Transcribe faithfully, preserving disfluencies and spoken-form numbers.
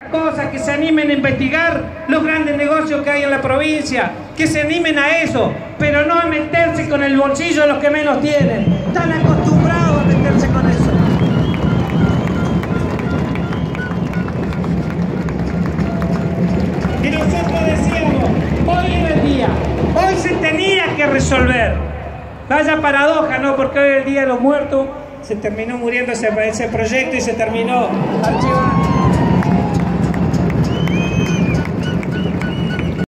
Cosas que se animen a investigar los grandes negocios que hay en la provincia, que se animen a eso, pero no a meterse con el bolsillo de los que menos tienen. Están acostumbrados a meterse con eso. Y nosotros decíamos, hoy era el día, hoy se tenía que resolver. Vaya paradoja, ¿no? Porque hoy es el día de los muertos, se terminó muriendo ese, ese proyecto y se terminó archivando.